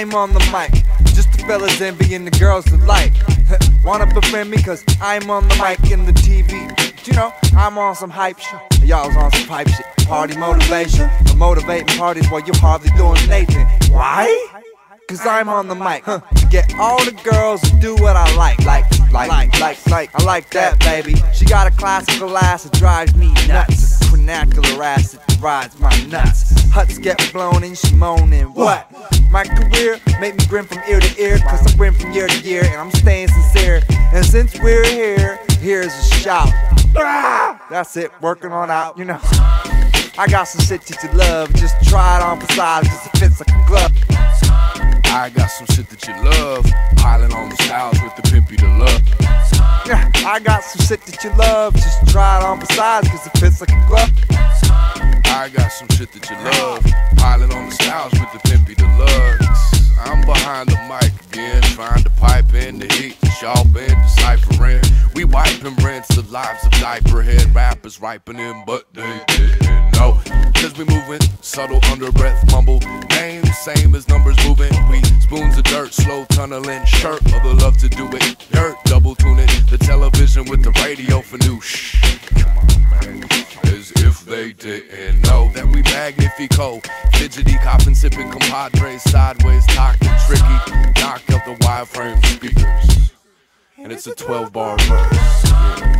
I'm on the mic, just the fellas envy and the girls delight. Wanna befriend me cause I'm on the mic in the TV. But you know, I'm on some hype shit. Y'all's on some pipe shit. Party motivation, I'm motivating parties while you're hardly doing Nathan. Why? Cause I'm on the mic, to get all the girls to do what I like. I like that, baby. She got a classical ass that drives me nuts. A vernacular ass that rides my nuts. Huts get blown and she moaning, what? My career make me grin from ear to ear, cause I win from year to year and I'm staying sincere. And since we're here, here's a shout. That's it, working on out, you know. I got some shit that you love, just try it on for size, cause it fits like a glove. I got some shit that you love, piling on the styles with the pimpy to love. Yeah, I got some shit that you love, just try it on for size, cause it fits like a glove. I got some shit that you love, piling on the styles with the pimpy deluxe. I'm behind the mic again, trying to pipe in the heat, sharp and deciphering. We wipe and rinse the lives of diaperhead rappers ripening, but they didn't know. Cause we moving, subtle under breath mumble. Name same as numbers moving. We spoons of dirt, slow tunneling. Shirt, mother love to do it. Dirt, double tuning. The television with the radio for new shh. Come on, man. As if they didn't know that we magnifico. Fidgety, copping, sipping, compadres, sideways, talking tricky. Knock out the wireframe speakers. And it's a 12-bar verse. Yeah.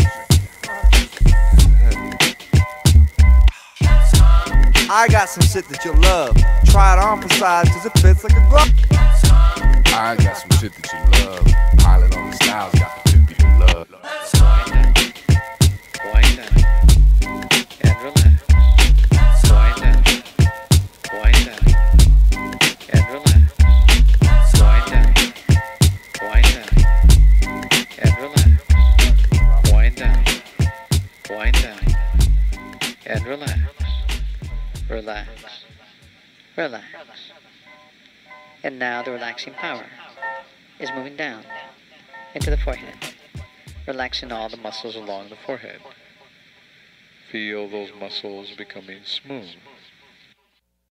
I got some shit that you'll love. Try it on for size, cause it fits like a glove. I got some shit that you love. Piling on the styles, got the pimpy to love. Wind down, and relax. Wind down, and relax. Wind down, and relax. Wind down, and relax. Relax, relax. And now the relaxing power is moving down into the forehead, relaxing all the muscles along the forehead. Feel those muscles becoming smooth.